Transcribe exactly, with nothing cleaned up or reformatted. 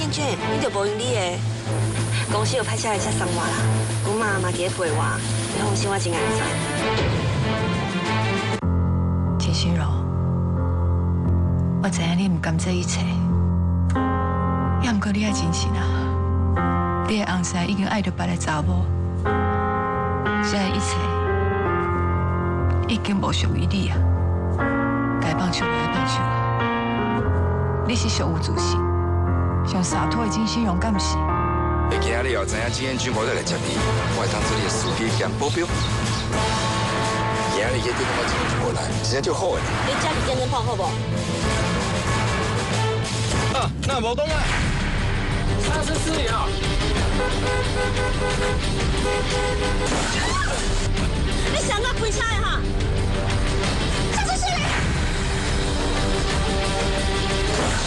娟娟，你就无用你的。公司有派车来接送我啦，我妈嘛伫陪我，你放心，我真安全。 秦心柔，我知影你唔甘这一切，也毋过你爱真心啊！你的翁婿已经爱着别个查某，这一切已经无属于你啊！该放手就放手啊！你是上有自信、上洒脱的金心荣，敢毋是？ 你今日后知影金燕君无得来接你，我会当做你的司机兼保镖。今日夜店我真无来，真正就好诶。 你家己健身房好不？ 啊，那无讲啊，他是私聊。 你想到开车的哈？这是谁？